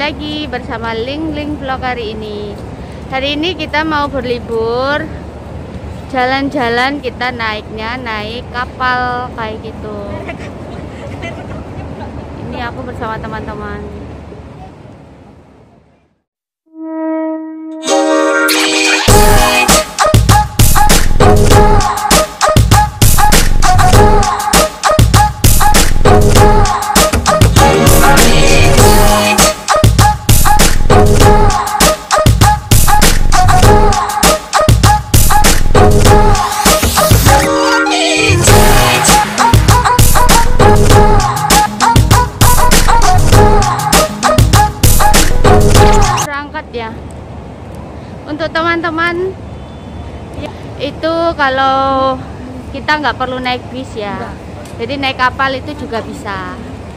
lagi bersama Ling Vlog hari ini. Hari ini kita mau berlibur, jalan-jalan, kita naik kapal kayak gitu. Ini aku bersama teman-teman. Ya, untuk teman-teman itu kalau kita nggak perlu naik bis ya, jadi naik kapal itu juga bisa.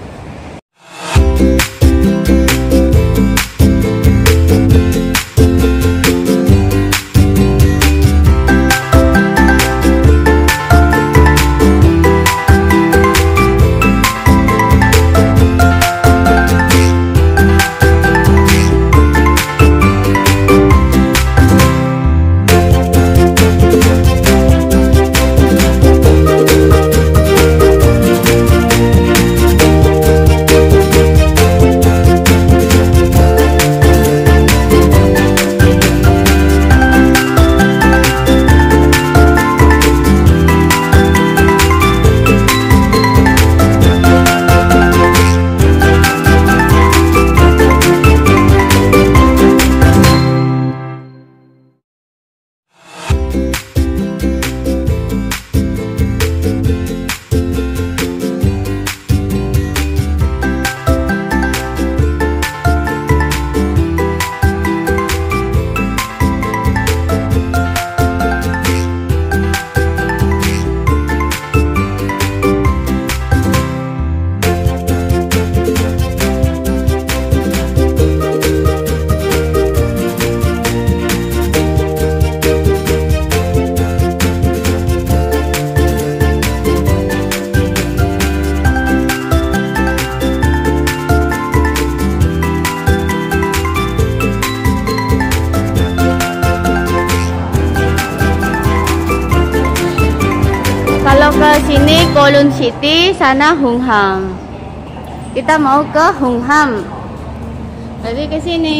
Kalau ke sini Kowloon City, sana Hung Ham. Kita mau ke Hung Ham. Jadi ke sini.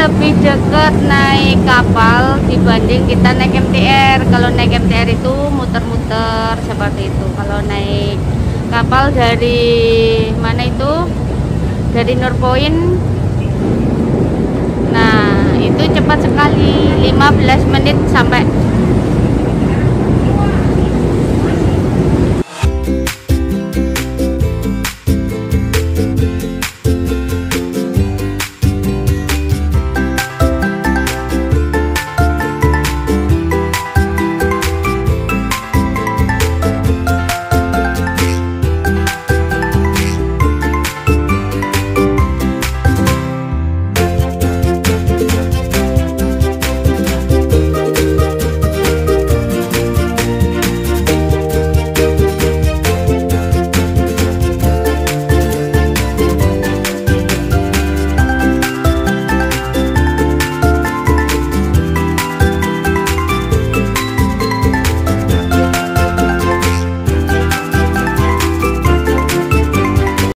lebih dekat naik kapal dibanding kita naik MTR. Kalau naik MTR itu muter-muter seperti itu. Kalau naik kapal dari mana itu? Dari Nurpoint. Nah, itu cepat sekali, 15 menit sampai